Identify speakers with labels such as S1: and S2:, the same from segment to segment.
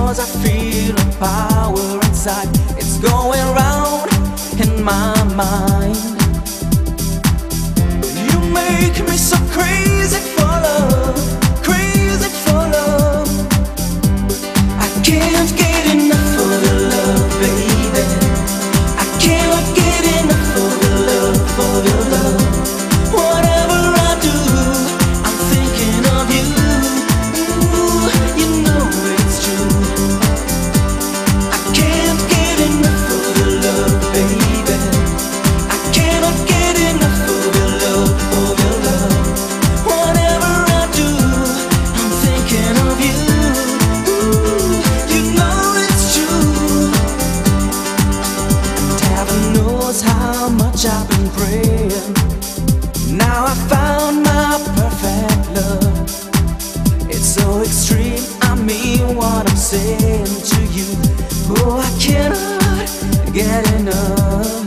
S1: 'cause I feel a power inside. It's going round in my mind. You make me so crazy for love, crazy for love. I can't get enough of your love, baby. I cannot get enough of your love, of your love. Whatever I do, I'm thinking of you. Ooh, you know it's true. I can't get enough of your love, baby. I cannot get enough of your love, of your love. Whatever I do, I'm thinking of you. Ooh, you know it's true. And heaven knows how much I've been praying. Now I found my perfect love. It's so extreme, I mean what I'm saying to you. Oh, I cannot get enough.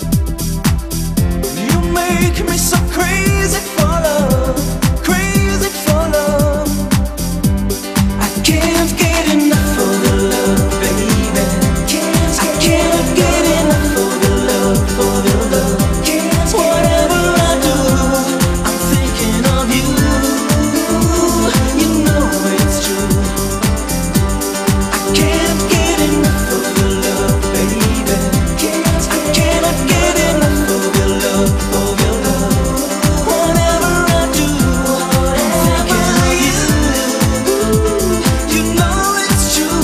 S1: You make me so crazy for love, crazy for love. I can't get enough of your love, baby. I cannot get enough of your love, of your love. Whatever I do, I'm thinking of you. You know it's true. I can't get enough of your love, baby. I cannot get enough of your love, of your love. Whatever I do, I'm thinking of you. You know it's true.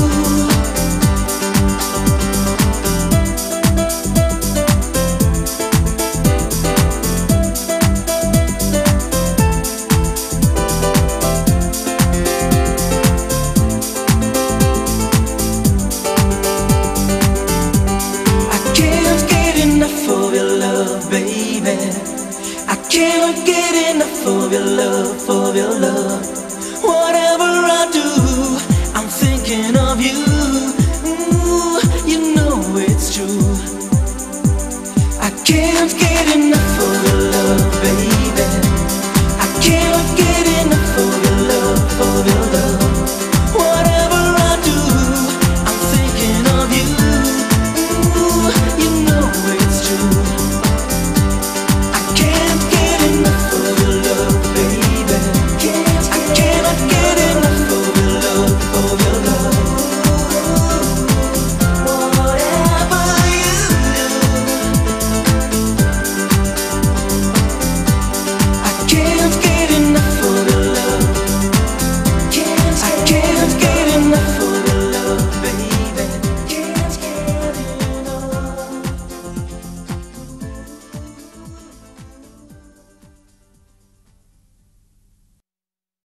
S1: I can't get enough of your love, baby. I cannot get enough of your love, of your love. Whatever I do, I'm thinking of you. Ooh, you know it's true. I can't get enough